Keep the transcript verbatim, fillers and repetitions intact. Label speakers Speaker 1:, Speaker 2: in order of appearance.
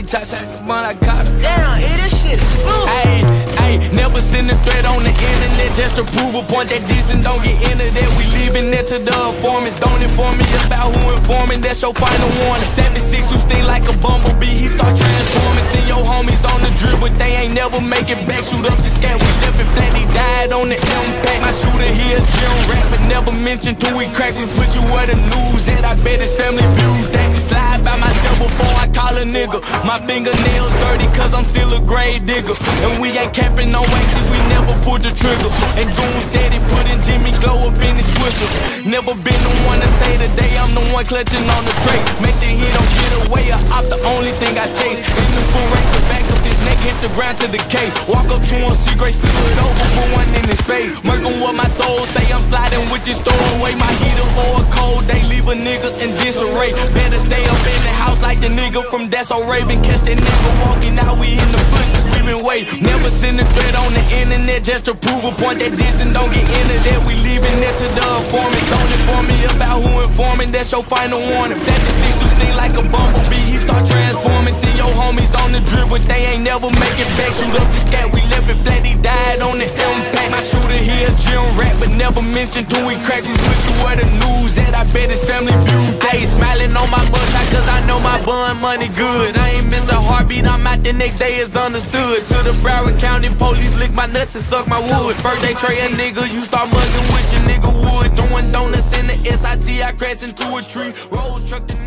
Speaker 1: touch, I come on, I caught her.
Speaker 2: Damn, hey, this shit is blue.
Speaker 1: Ayy, ayy, never send a threat on the internet just to prove a point that decent don't get into that. We leaving it to the informants. Don't inform me about who informing, that's your final warning. seventy-six to sting like a bumblebee, he start transforming. Send your homies on the drip, but they ain't never make it back. Shoot up the scat, we left it flat, he died on the impact. My shooter here, Jim rap, but never mentioned till we crack. We put you where the news at, I bet his family view that. Slide by myself before I call a nigga. My fingernails dirty cause I'm still a grave digger. And we ain't capping no wax if we never pulled the trigger. And goon steady putting Jimmy Glow up in his swisher. Never been the one to say today I'm the one clutching on the tray. Make sure he don't get away or I'm the only thing I chase. In the full race, the back of his neck hit the ground to the K. Walk up to him, see Grace stood over for one in his face. Murking what my soul say, I'm sliding with this throw away my heater for a cold day. Leave a nigga in disarray. Better stay up in the house like the nigga from That's So Raven. Catch that nigga walking out, we in the bushes, we been waiting. Never send a threat on the internet just to prove a point that this and don't get into that. We leaving it to the informants. Don't inform me about who informing, that's your final warning. seventy-six to sting like a bumblebee, he start transforming. See your homies on the drip, but they ain't never make it back. Shoot up the scat, we left it flat, he died on the impact. My shooter here, Jim rap, but never mentioned till we crack. We put you where the news at, I bet his family view. I ain't smiling on my mugshot cause I know my bun money good. I ain't miss a heartbeat, I'm out the next day, it's understood. To the Broward County police, lick my nuts and suck my wood. First they tray a nigga, you start mugging, wish a nigga would. Doing donuts in the S I T, I crashed into a tree. Rolls truck the